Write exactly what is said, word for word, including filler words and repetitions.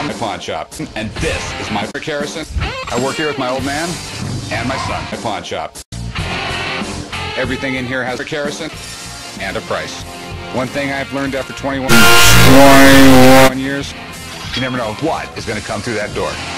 I'm the pawn shop, and this is my Rick Harrison. I work here with my old man and my son at pawn shop. Everything in here has Rick Harrison and a price. One thing I've learned after twenty-one, twenty-one years, you never know what is going to come through that door.